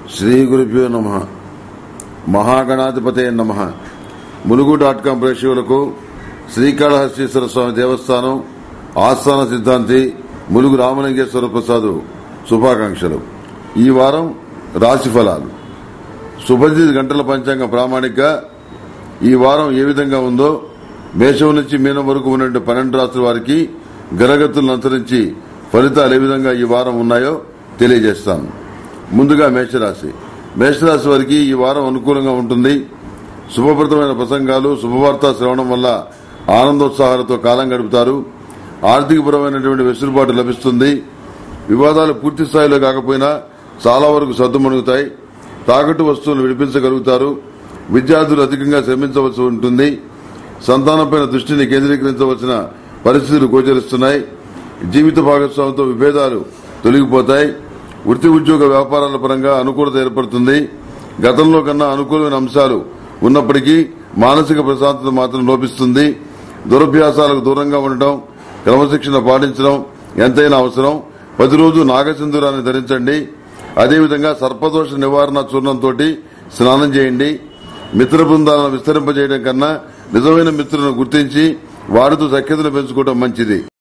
శ్రీ గురుభ్యో నమః. మహాగణాధిపతే నమః. ములుగు.com ప్రేక్షకులకు శ్రీకాళహస్తీశ్వర స్వామి దేవస్థానం ఆస్థాన సిద్ధాంతి ములుగు రామలింగేశ్వర ప్రసాద్ శుభాకాంక్షలు. ఈ వారం రాశి ఫలాలు. శుభజిత్ గంటల పంచాంగ ప్రామాణిక ఈ వారం ఏ విధంగా ఉందో మేషం నుంచి మీనం వరకు ఉన్న 12 రాశుల వారికి గ్రహగతులను అనుసరించి ఫలితాలు ఏ విధంగా ఈ వారం ఉన్నాయో తెలియజేస్తాను. ముందుగా మేషరాశి. మేషరాశి వారికి ఈ వారం అనుకూలంగా ఉంటుంది. శుభప్రదమైన ప్రసంగాలు, శుభవార్తా శ్రవణం వల్ల ఆనందోత్సాహాలతో కాలం గడుపుతారు. ఆర్థికపరమైనటువంటి వెసులుబాటు లభిస్తుంది. వివాదాలు పూర్తి స్థాయిలో కాకపోయినా చాలా వరకు సద్దుమణుగుతాయి. తాకట్టు వస్తువులు విడిపించగలుగుతారు. విద్యార్థులు అధికంగా శ్రమించవలసి ఉంటుంది. సంతానంపై దృష్టిని కేంద్రీకరించవలసిన పరిస్థితులు గోచరిస్తున్నాయి. జీవిత భాగస్వామితో విభేదాలు తొలగిపోతాయి. వృత్తి ఉద్యోగ వ్యాపారాల పరంగా అనుకూలత ఏర్పడుతుంది. గతంలో కన్నా అనుకూలమైన అంశాలు ఉన్నప్పటికీ మానసిక ప్రశాంతత మాత్రం లోపిస్తుంది. దురభ్యాసాలకు దూరంగా ఉండటం, క్రమశిక్షణ పాటించడం ఎంతైనా అవసరం. ప్రతిరోజు నాగసింధూరాన్ని ధరించండి. అదేవిధంగా సర్పదోష నివారణ చూర్ణంతో స్నానం చేయండి. మిత్ర బృందాలను విస్తరింపజేయడం కన్నా నిజమైన మిత్రులను గుర్తించి వారితో సఖ్యతను పెంచుకోవడం మంచిది.